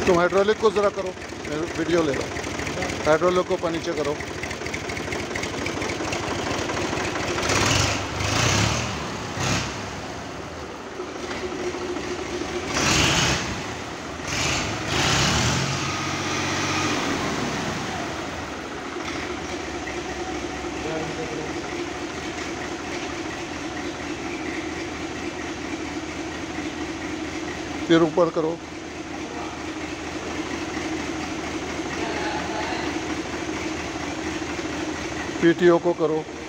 तुम हाइड्रोलिक को ज़रा करो, मैं वीडियो ले रहा हूँ। हाइड्रोलिक को ऊपर नीचे करो। फिर ऊपर करो। पीटीओ को करो।